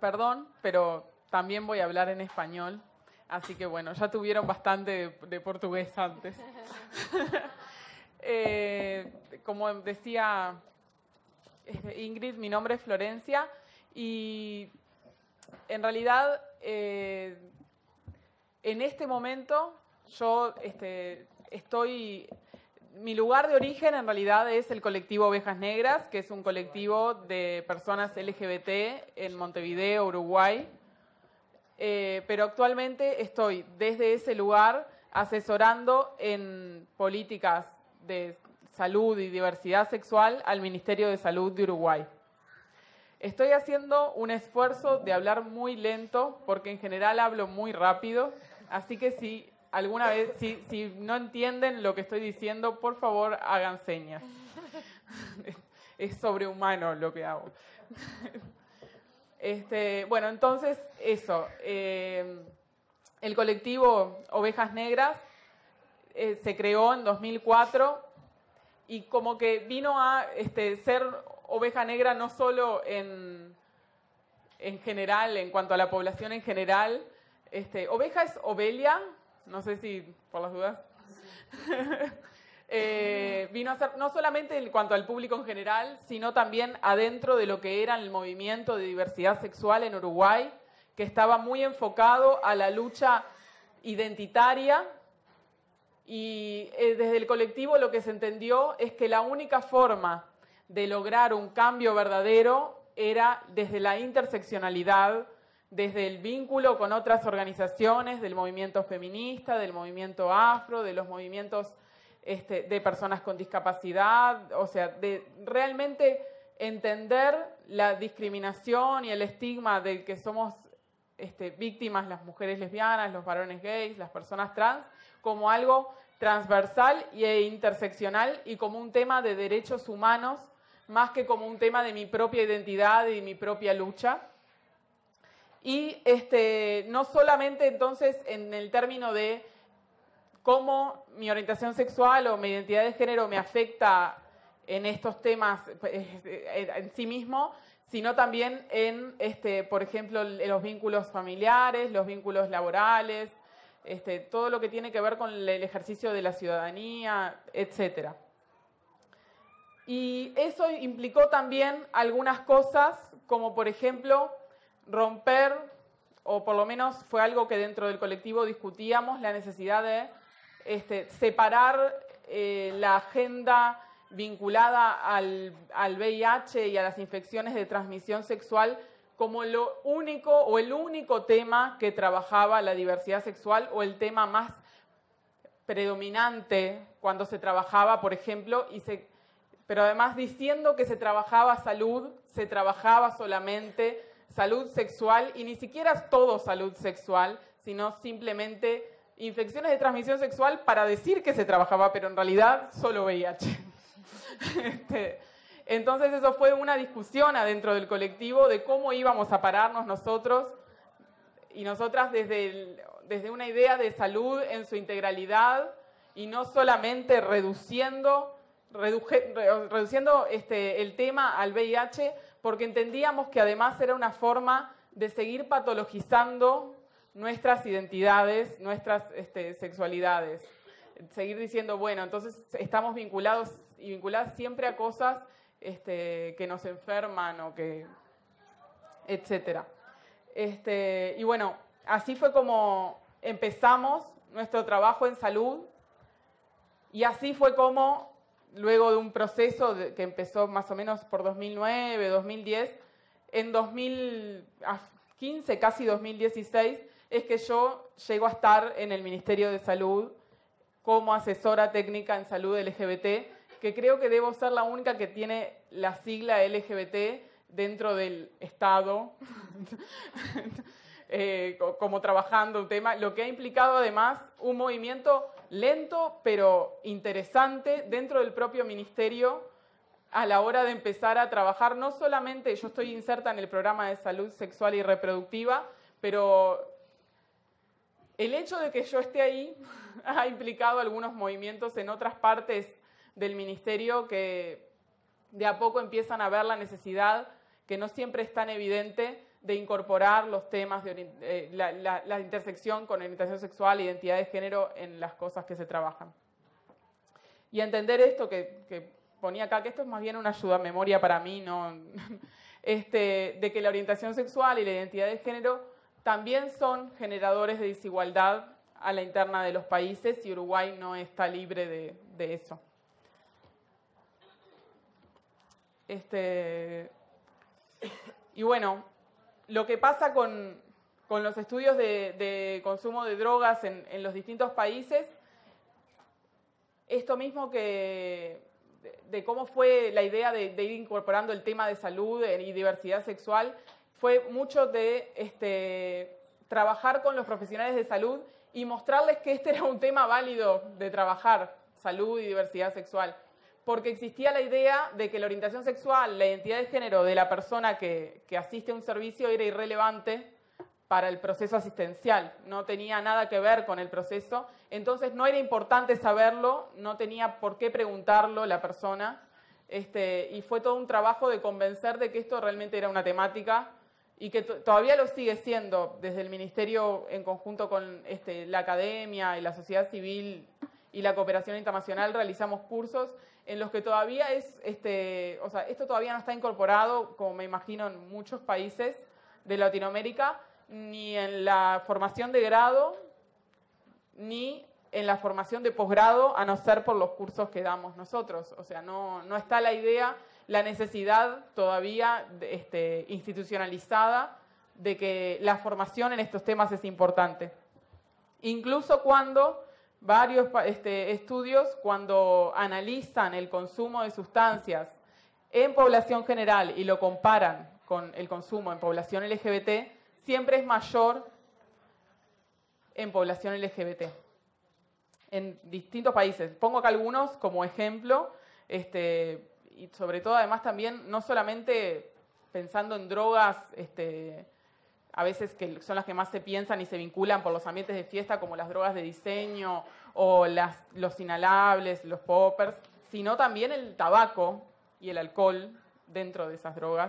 perdón, pero también voy a hablar en español. Así que bueno, ya tuvieron bastante de portugués antes. Como decía Ingrid, mi nombre es Florencia y en realidad en este momento yo mi lugar de origen en realidad es el colectivo Ovejas Negras, que es un colectivo de personas LGBT en Montevideo, Uruguay. Pero actualmente estoy desde ese lugar asesorando en políticas de salud y diversidad sexual al Ministerio de Salud de Uruguay. Estoy haciendo un esfuerzo de hablar muy lento porque en general hablo muy rápido, así que si alguna vez, si no entienden lo que estoy diciendo, por favor hagan señas. Es sobrehumano lo que hago. Bueno, entonces eso. El colectivo Ovejas Negras se creó en 2004 y como que vino a ser oveja negra no solo en general, en cuanto a la población en general. Oveja es ovelia, no sé si por las dudas. Vino a ser no solamente en cuanto al público en general, sino también adentro de lo que era el movimiento de diversidad sexual en Uruguay, que estaba muy enfocado a la lucha identitaria. Y desde el colectivo lo que se entendió es que la única forma de lograr un cambio verdadero era desde la interseccionalidad, desde el vínculo con otras organizaciones del movimiento feminista, del movimiento afro, de los movimientos de personas con discapacidad, o sea, de realmente entender la discriminación y el estigma del que somos víctimas las mujeres lesbianas, los varones gays, las personas trans, como algo transversal e interseccional y como un tema de derechos humanos, más que como un tema de mi propia identidad y mi propia lucha. Y no solamente entonces en el término de cómo mi orientación sexual o mi identidad de género me afecta en estos temas en sí mismo, sino también en, por ejemplo, los vínculos familiares, los vínculos laborales, todo lo que tiene que ver con el ejercicio de la ciudadanía, etc. Y eso implicó también algunas cosas, como por ejemplo, romper, o por lo menos fue algo que dentro del colectivo discutíamos, la necesidad de separar la agenda vinculada al VIH y a las infecciones de transmisión sexual como lo único o el único tema que trabajaba la diversidad sexual o el tema más predominante cuando se trabajaba, por ejemplo, pero además diciendo que se trabajaba salud, se trabajaba solamente salud sexual y ni siquiera todo salud sexual, sino simplemente infecciones de transmisión sexual para decir que se trabajaba, pero en realidad solo VIH. Entonces eso fue una discusión adentro del colectivo de cómo íbamos a pararnos nosotros y nosotras desde una idea de salud en su integralidad y no solamente reduciendo el tema al VIH, porque entendíamos que además era una forma de seguir patologizando nuestras identidades, nuestras sexualidades. Seguir diciendo, bueno, entonces estamos vinculados y vinculadas siempre a cosas que nos enferman o que, etcétera. Y bueno, así fue como empezamos nuestro trabajo en salud y así fue como, luego de un proceso que empezó más o menos por 2009, 2010, en 2015, casi 2016, es que yo llego a estar en el Ministerio de Salud como asesora técnica en salud LGBT, que creo que debo ser la única que tiene la sigla LGBT dentro del Estado, como trabajando un tema, lo que ha implicado además un movimiento lento pero interesante dentro del propio ministerio a la hora de empezar a trabajar. No solamente, yo estoy inserta en el programa de salud sexual y reproductiva, pero el hecho de que yo esté ahí ha implicado algunos movimientos en otras partes del ministerio que de a poco empiezan a ver la necesidad, que no siempre es tan evidente, de incorporar los temas de la intersección con orientación sexual e identidad de género en las cosas que se trabajan. Y entender esto que ponía acá, que esto es más bien una ayuda a memoria para mí, ¿no? De que la orientación sexual y la identidad de género también son generadores de desigualdad a la interna de los países y Uruguay no está libre de eso. Y bueno, lo que pasa con los estudios de consumo de drogas en los distintos países, esto mismo que de cómo fue la idea de ir incorporando el tema de salud y diversidad sexual, fue mucho de trabajar con los profesionales de salud y mostrarles que este era un tema válido de trabajar, salud y diversidad sexual. Porque existía la idea de que la orientación sexual, la identidad de género de la persona que asiste a un servicio era irrelevante para el proceso asistencial, no tenía nada que ver con el proceso, entonces no era importante saberlo, no tenía por qué preguntarlo la persona, y fue todo un trabajo de convencer de que esto realmente era una temática y que todavía lo sigue siendo. Desde el Ministerio, en conjunto con la academia y la sociedad civil y la cooperación internacional, realizamos cursos en los que todavía esto todavía no está incorporado, como me imagino en muchos países de Latinoamérica, ni en la formación de grado, ni en la formación de posgrado, a no ser por los cursos que damos nosotros. O sea, no está la idea, la necesidad todavía institucionalizada de que la formación en estos temas es importante. Incluso cuando varios estudios, cuando analizan el consumo de sustancias en población general y lo comparan con el consumo en población LGBT, siempre es mayor en población LGBT, en distintos países. Pongo acá algunos como ejemplo, y sobre todo además también, no solamente pensando en drogas, a veces que son las que más se piensan y se vinculan por los ambientes de fiesta, como las drogas de diseño o los inhalables, los poppers, sino también el tabaco y el alcohol dentro de esas drogas.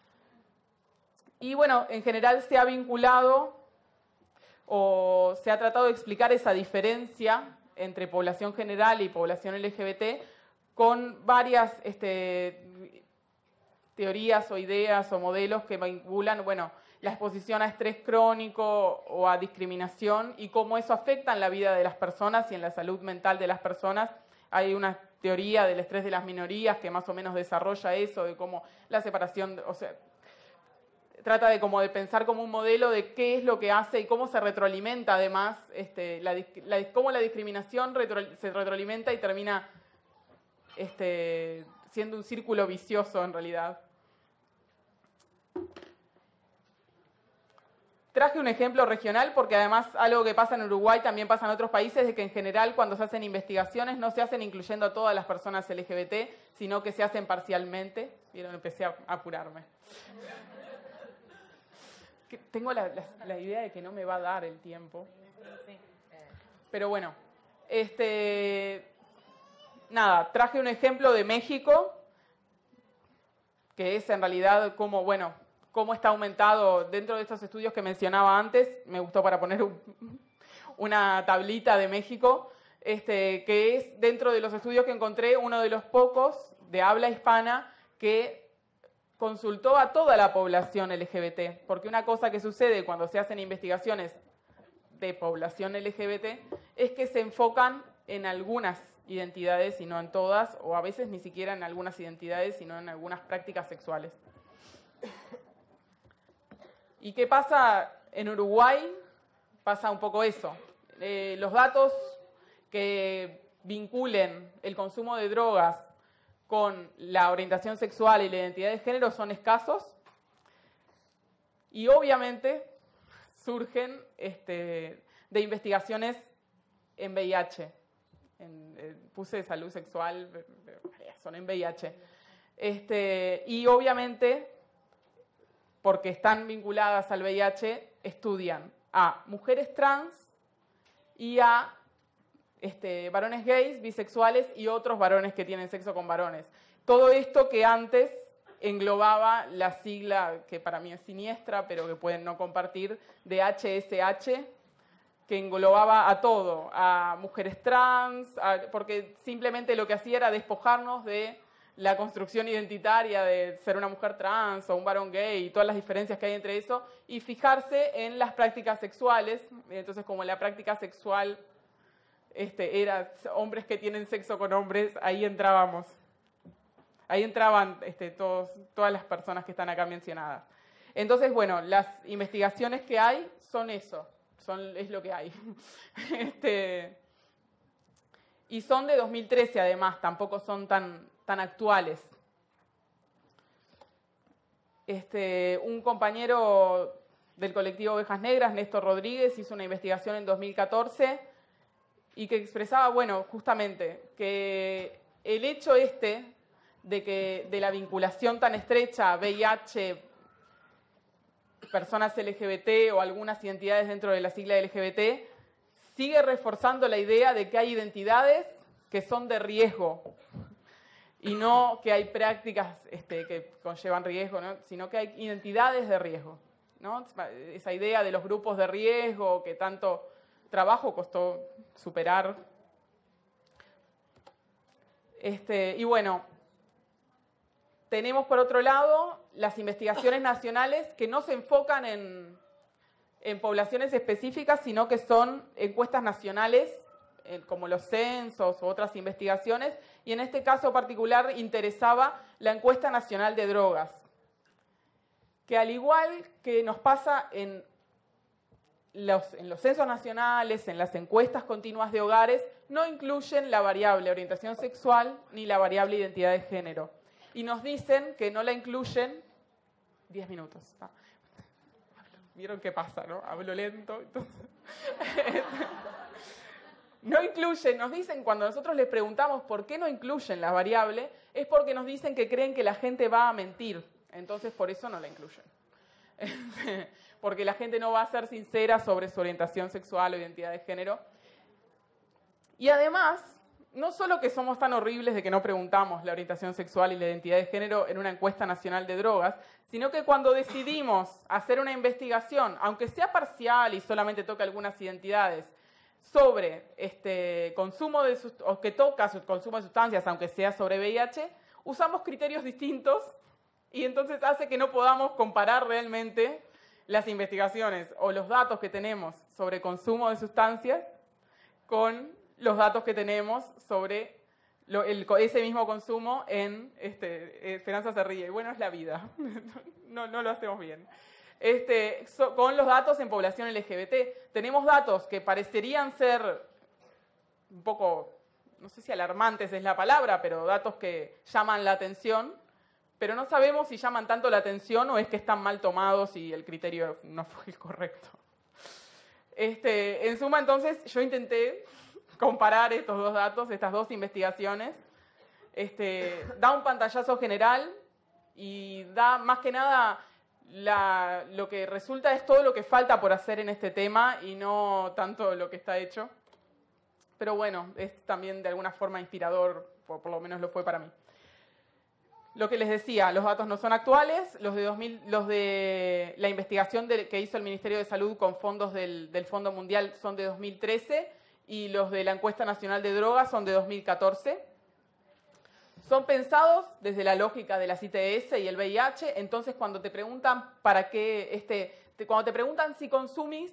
Y bueno, en general se ha vinculado o se ha tratado de explicar esa diferencia entre población general y población LGBT con varias teorías o ideas o modelos que vinculan, bueno, la exposición a estrés crónico o a discriminación y cómo eso afecta en la vida de las personas y en la salud mental de las personas. Hay una teoría del estrés de las minorías que más o menos desarrolla eso, de cómo la separación, o sea, trata de pensar como un modelo de qué es lo que hace y cómo se retroalimenta además, cómo la discriminación se retroalimenta y termina siendo un círculo vicioso en realidad. Traje un ejemplo regional porque además algo que pasa en Uruguay también pasa en otros países, de que en general cuando se hacen investigaciones no se hacen incluyendo a todas las personas LGBT, sino que se hacen parcialmente. Vieron, empecé a apurarme. Tengo la idea de que no me va a dar el tiempo. Pero bueno, nada, traje un ejemplo de México, que es en realidad cómo está aumentado dentro de estos estudios que mencionaba antes. Me gustó para poner una tablita de México, que es dentro de los estudios que encontré uno de los pocos de habla hispana que consultó a toda la población LGBT, porque una cosa que sucede cuando se hacen investigaciones de población LGBT es que se enfocan en algunas identidades y no en todas, o a veces ni siquiera en algunas identidades, sino en algunas prácticas sexuales. ¿Y qué pasa en Uruguay? Pasa un poco eso. Los datos que vinculen el consumo de drogas con la orientación sexual y la identidad de género son escasos y obviamente surgen de investigaciones en VIH. Puse salud sexual, son en VIH. Y obviamente, porque están vinculadas al VIH, estudian a mujeres trans y a varones gays, bisexuales y otros varones que tienen sexo con varones. Todo esto que antes englobaba la sigla, que para mí es siniestra, pero que pueden no compartir, de HSH, que englobaba a todo, a mujeres trans, porque simplemente lo que hacía era despojarnos de la construcción identitaria de ser una mujer trans o un varón gay y todas las diferencias que hay entre eso, y fijarse en las prácticas sexuales. Entonces, como la práctica sexual era hombres que tienen sexo con hombres, ahí entrábamos. Ahí entraban todas las personas que están acá mencionadas. Entonces, bueno, las investigaciones que hay son eso, es lo que hay. Y son de 2013 además, tampoco son tan actuales. Un compañero del colectivo Ovejas Negras, Néstor Rodríguez, hizo una investigación en 2014 y que expresaba, bueno, justamente que el hecho de la vinculación tan estrecha VIH, personas LGBT o algunas identidades dentro de la sigla LGBT, sigue reforzando la idea de que hay identidades que son de riesgo y no que hay prácticas que conllevan riesgo, ¿no? Sino que hay identidades de riesgo, ¿no? Esa idea de los grupos de riesgo que tanto trabajo costó superar. Y bueno, tenemos por otro lado las investigaciones nacionales que no se enfocan en poblaciones específicas, sino que son encuestas nacionales, como los censos u otras investigaciones, y en este caso particular interesaba la encuesta nacional de drogas, que al igual que nos pasa en los censos nacionales, en las encuestas continuas de hogares, no incluyen la variable orientación sexual ni la variable identidad de género. Y nos dicen que no la incluyen 10 minutos. ¿Vieron qué pasa, no? Hablo lento. Entonces... No incluyen, nos dicen, cuando nosotros les preguntamos por qué no incluyen la variable, es porque nos dicen que creen que la gente va a mentir. Entonces, por eso no la incluyen. Porque la gente no va a ser sincera sobre su orientación sexual o identidad de género. Y además, no solo que somos tan horribles de que no preguntamos la orientación sexual y la identidad de género en una encuesta nacional de drogas, sino que cuando decidimos hacer una investigación, aunque sea parcial y solamente toque algunas identidades, sobre consumo o que toca su consumo de sustancias, aunque sea sobre VIH, usamos criterios distintos y entonces hace que no podamos comparar realmente las investigaciones o los datos que tenemos sobre consumo de sustancias con los datos que tenemos sobre ese mismo consumo en Esperanza se ríe. Bueno, es la vida. No lo hacemos bien. Con los datos en población LGBT. Tenemos datos que parecerían ser un poco, no sé si alarmantes es la palabra, pero datos que llaman la atención, pero no sabemos si llaman tanto la atención o es que están mal tomados y el criterio no fue el correcto. En suma, entonces, yo intenté comparar estos dos datos, estas dos investigaciones. Da un pantallazo general y da más que nada... lo que resulta es todo lo que falta por hacer en este tema y no tanto lo que está hecho. Pero bueno, es también de alguna forma inspirador, por lo menos lo fue para mí. Lo que les decía, los datos no son actuales, los de la investigación que hizo el Ministerio de Salud con fondos del Fondo Mundial son de 2013 y los de la Encuesta Nacional de Drogas son de 2014. Son pensados desde la lógica de las ITS y el VIH, entonces cuando te preguntan para qué, cuando te preguntan si consumís,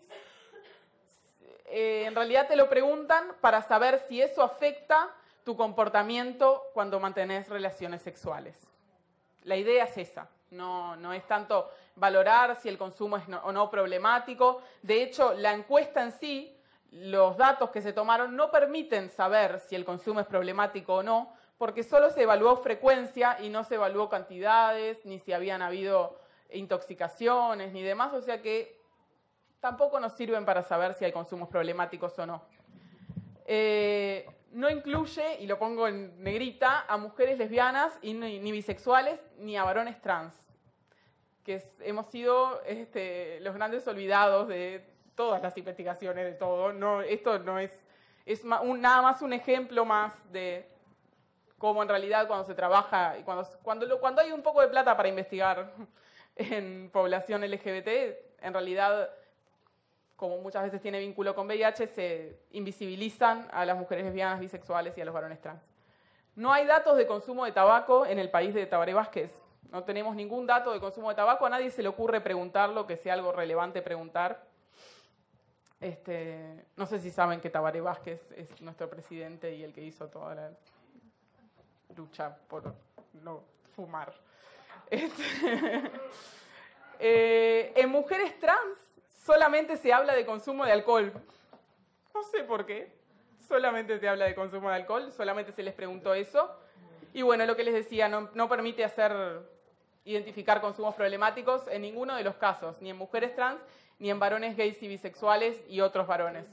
en realidad te lo preguntan para saber si eso afecta tu comportamiento cuando mantenés relaciones sexuales. La idea es esa, no es tanto valorar si el consumo es o no problemático. De hecho, la encuesta en sí, los datos que se tomaron no permiten saber si el consumo es problemático o no, porque solo se evaluó frecuencia y no se evaluó cantidades, ni si habían habido intoxicaciones, ni demás, o sea que tampoco nos sirven para saber si hay consumos problemáticos o no. No incluye, y lo pongo en negrita, a mujeres lesbianas y ni bisexuales, ni a varones trans, que hemos sido los grandes olvidados de todas las investigaciones, de todo. No, esto no es nada más un ejemplo más de cómo en realidad cuando se trabaja, y cuando hay un poco de plata para investigar en población LGBT, en realidad, como muchas veces tiene vínculo con VIH, se invisibilizan a las mujeres lesbianas, bisexuales y a los varones trans. No hay datos de consumo de tabaco en el país de Tabaré Vázquez. No tenemos ningún dato de consumo de tabaco. A nadie se le ocurre preguntarlo, que sea algo relevante preguntar. No sé si saben que Tabaré Vázquez es nuestro presidente y el que hizo toda la lucha por no fumar. En mujeres trans solamente se habla de consumo de alcohol. No sé por qué. Solamente se habla de consumo de alcohol, solamente se les preguntó eso. Y bueno, lo que les decía, no permite identificar consumos problemáticos en ninguno de los casos, ni en mujeres trans, ni en varones gays y bisexuales y otros varones.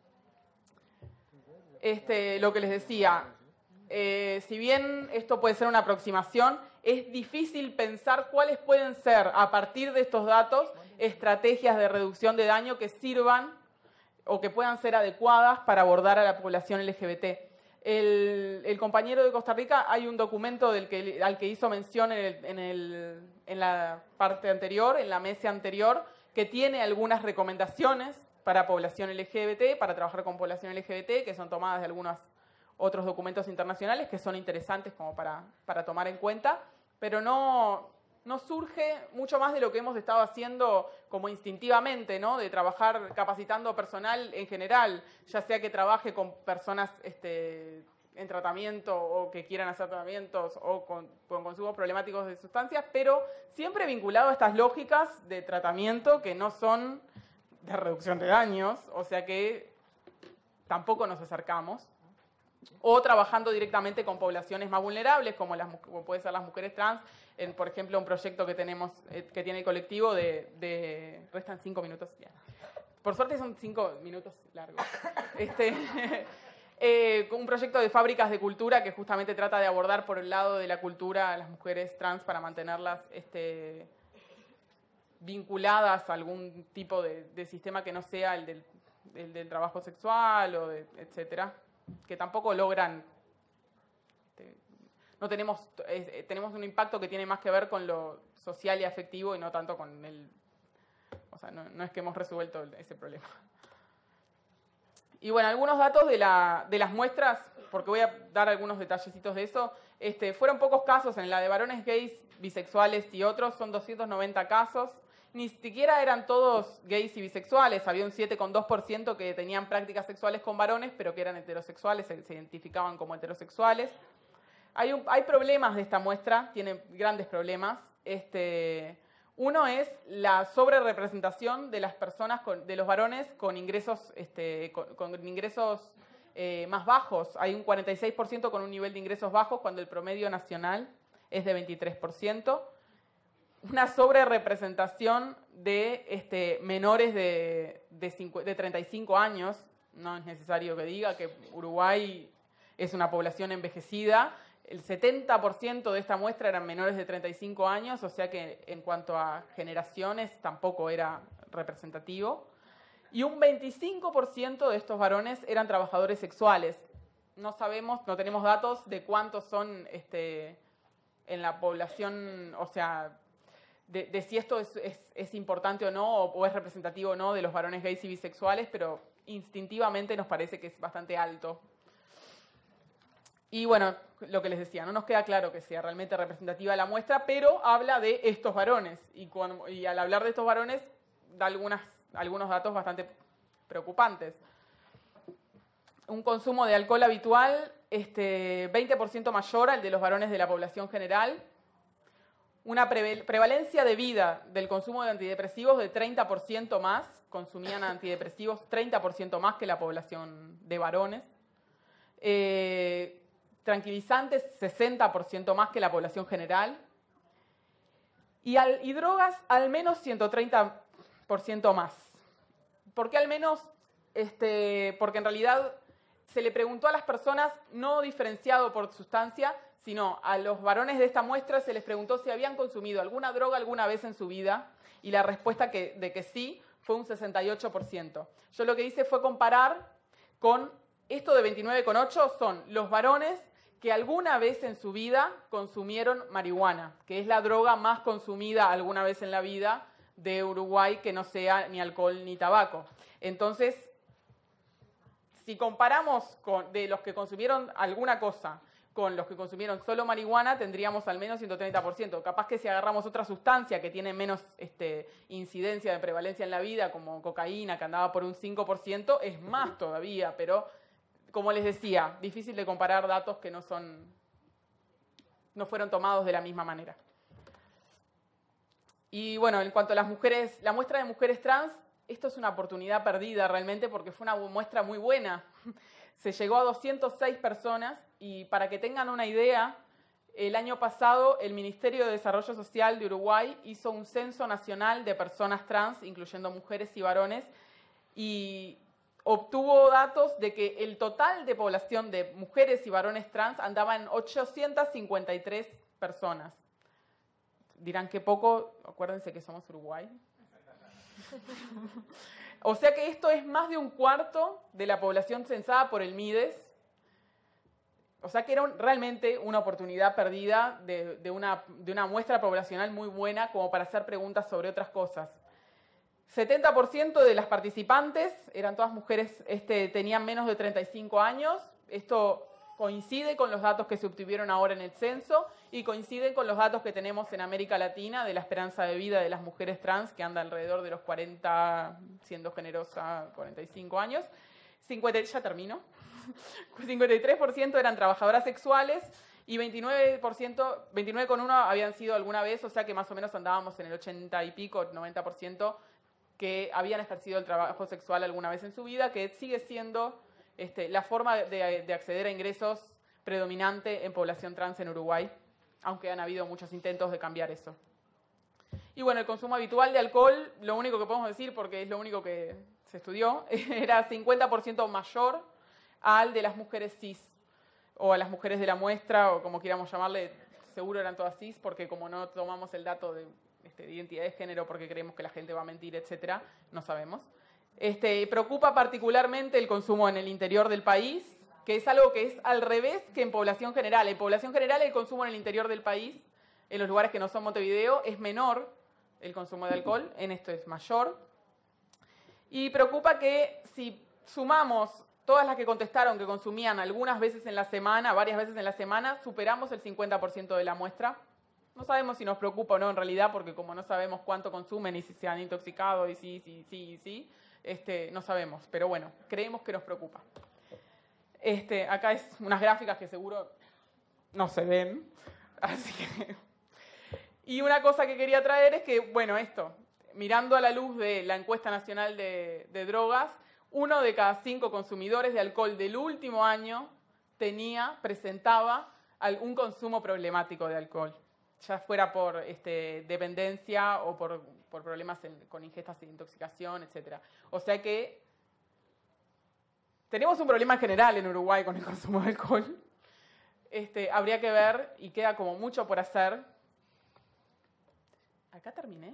Lo que les decía, si bien esto puede ser una aproximación, es difícil pensar cuáles pueden ser, a partir de estos datos, estrategias de reducción de daño que sirvan o que puedan ser adecuadas para abordar a la población LGBT. El compañero de Costa Rica, hay un documento al que hizo mención en la parte anterior, en la mesa anterior, que tiene algunas recomendaciones para población LGBT, para trabajar con población LGBT, que son tomadas de algunos otros documentos internacionales que son interesantes como para tomar en cuenta, pero no surge mucho más de lo que hemos estado haciendo como instintivamente, ¿no? De trabajar capacitando personal en general, ya sea que trabaje con personas en tratamiento o que quieran hacer tratamientos o con consumos problemáticos de sustancias, pero siempre vinculado a estas lógicas de tratamiento que no son de reducción de daños, o sea que tampoco nos acercamos. O trabajando directamente con poblaciones más vulnerables, como pueden ser las mujeres trans, por ejemplo, un proyecto que tenemos, que tiene el colectivo restan 5 minutos. Ya. Por suerte son 5 minutos largos. Un proyecto de fábricas de cultura que justamente trata de abordar por el lado de la cultura a las mujeres trans para mantenerlas vinculadas a algún tipo de sistema que no sea el del trabajo sexual, etcétera, que tampoco logran. No tenemos un impacto que tiene más que ver con lo social y afectivo y no tanto con o sea, no es que hemos resuelto ese problema. Y bueno, algunos datos de las muestras, porque voy a dar algunos detallecitos de eso. Fueron pocos casos, en la de varones gays, bisexuales y otros, son 290 casos. Ni siquiera eran todos gays y bisexuales, había un 7,2% que tenían prácticas sexuales con varones, pero que eran heterosexuales, se identificaban como heterosexuales. Hay problemas de esta muestra, tiene grandes problemas. Uno es la sobrerepresentación de las personas, de los varones con ingresos, con ingresos más bajos. Hay un 46% con un nivel de ingresos bajos cuando el promedio nacional es de 23%. Una sobrerepresentación de menores de 35 años. No es necesario que diga que Uruguay es una población envejecida. El 70% de esta muestra eran menores de 35 años, o sea que en cuanto a generaciones tampoco era representativo. Y un 25% de estos varones eran trabajadores sexuales. No tenemos datos de cuántos son en la población, o sea, de si esto es importante o no, o es representativo o no de los varones gays y bisexuales, pero instintivamente nos parece que es bastante alto. Y bueno, lo que les decía, no nos queda claro que sea realmente representativa la muestra, pero habla de estos varones. Y al hablar de estos varones, da algunos datos bastante preocupantes. Un consumo de alcohol habitual 20% mayor al de los varones de la población general. Una prevalencia de vida del consumo de antidepresivos de 30% más, consumían antidepresivos 30% más que la población de varones. Tranquilizantes 60% más que la población general. Y drogas al menos 130% más. ¿Por qué al menos? Porque en realidad se le preguntó a las personas, no diferenciado por sustancia, sino a los varones de esta muestra se les preguntó si habían consumido alguna droga alguna vez en su vida, y la respuesta de que sí fue un 68%. Yo lo que hice fue comparar con esto de 29,8 son los varones que alguna vez en su vida consumieron marihuana, que es la droga más consumida alguna vez en la vida de Uruguay, que no sea ni alcohol ni tabaco. Entonces, si comparamos de los que consumieron alguna cosa con los que consumieron solo marihuana, tendríamos al menos 130%. Capaz que si agarramos otra sustancia que tiene menos incidencia de prevalencia en la vida, como cocaína, que andaba por un 5%, es más todavía, pero como les decía, difícil de comparar datos que no fueron tomados de la misma manera. Y bueno, en cuanto a las mujeres, la muestra de mujeres trans, esto es una oportunidad perdida realmente porque fue una muestra muy buena. Se llegó a 206 personas y para que tengan una idea, el año pasado el Ministerio de Desarrollo Social de Uruguay hizo un censo nacional de personas trans, incluyendo mujeres y varones, y obtuvo datos de que el total de población de mujeres y varones trans andaba en 853 personas. Dirán que poco, acuérdense que somos Uruguay. O sea que esto es más de un cuarto de la población censada por el MIDES. O sea que era realmente una oportunidad perdida de una muestra poblacional muy buena como para hacer preguntas sobre otras cosas. 70% de las participantes eran todas mujeres, tenían menos de 35 años. Esto coincide con los datos que se obtuvieron ahora en el censo y coincide con los datos que tenemos en América Latina de la esperanza de vida de las mujeres trans, que anda alrededor de los 40, siendo generosa, 45 años. Ya termino. 53% eran trabajadoras sexuales y 29,1% habían sido alguna vez, o sea que más o menos andábamos en el 80 y pico, 90% que habían ejercido el trabajo sexual alguna vez en su vida, que sigue siendo la forma de acceder a ingresos predominante en población trans en Uruguay, aunque han habido muchos intentos de cambiar eso. Y bueno, el consumo habitual de alcohol, lo único que podemos decir, porque es lo único que se estudió, era 50% mayor al de las mujeres cis, o a las mujeres de la muestra, o como quieramos llamarle, seguro eran todas cis, porque como no tomamos el dato de identidad de género porque creemos que la gente va a mentir, etcétera, no sabemos. Preocupa particularmente el consumo en el interior del país, que es algo que es al revés que en población general. En población general el consumo en el interior del país, en los lugares que no son Montevideo, es menor el consumo de alcohol, en esto es mayor. Y preocupa que si sumamos todas las que contestaron que consumían algunas veces en la semana, varias veces en la semana, superamos el 50% de la muestra. No sabemos si nos preocupa o no en realidad, porque como no sabemos cuánto consumen y si se han intoxicado y sí, no sabemos. Pero bueno, creemos que nos preocupa. Acá es unas gráficas que seguro no se ven. Así que... Y una cosa que quería traer es que, bueno, mirando a la luz de la encuesta nacional de drogas, 1 de cada 5 consumidores de alcohol del último año presentaba algún consumo problemático de alcohol, ya fuera por dependencia o por problemas con ingestas de intoxicación, etc. O sea que tenemos un problema general en Uruguay con el consumo de alcohol. Habría que ver, y queda como mucho por hacer. ¿Acá terminé?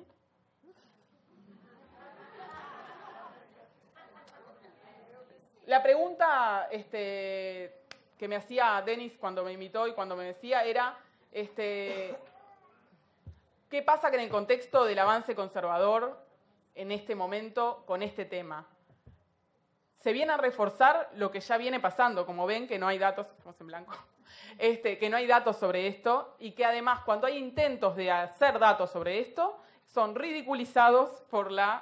La pregunta que me hacía Denis cuando me invitó y cuando me decía era ¿qué pasa en el contexto del avance conservador en este momento con este tema? Se viene a reforzar lo que ya viene pasando, como ven que no hay datos, estamos en blanco, que no hay datos sobre esto y que además cuando hay intentos de hacer datos sobre esto son ridiculizados por la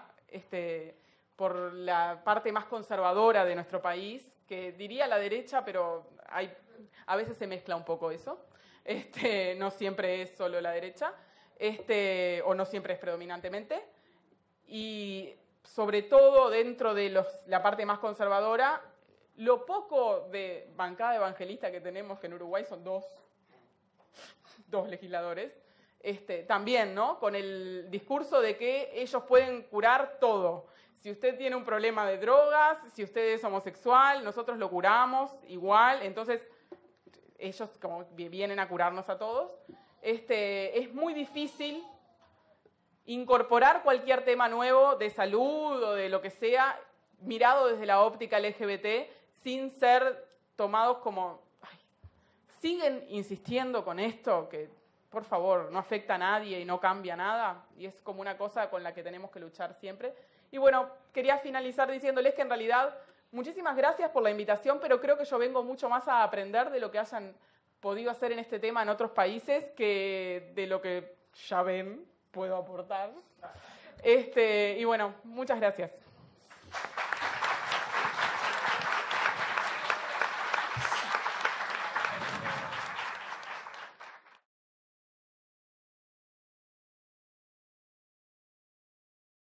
parte más conservadora de nuestro país, que diría la derecha, pero a veces se mezcla un poco eso. No siempre es solo la derecha, o no siempre es predominantemente. Y sobre todo dentro de la parte más conservadora, lo poco de bancada evangelista que tenemos, que en Uruguay son dos legisladores, también, ¿no? Con el discurso de que ellos pueden curar todo. Si usted tiene un problema de drogas, si usted es homosexual, nosotros lo curamos igual. Entonces, ellos como vienen a curarnos a todos. Es muy difícil incorporar cualquier tema nuevo de salud o de lo que sea, mirado desde la óptica LGBT, sin ser tomados como siguen insistiendo con esto, que por favor no afecta a nadie y no cambia nada, y es como una cosa con la que tenemos que luchar siempre. Y bueno, quería finalizar diciéndoles que en realidad muchísimas gracias por la invitación, pero creo que yo vengo mucho más a aprender de lo que hayan podido hacer en este tema en otros países que de lo que ya ven puedo aportar. Y bueno, muchas gracias.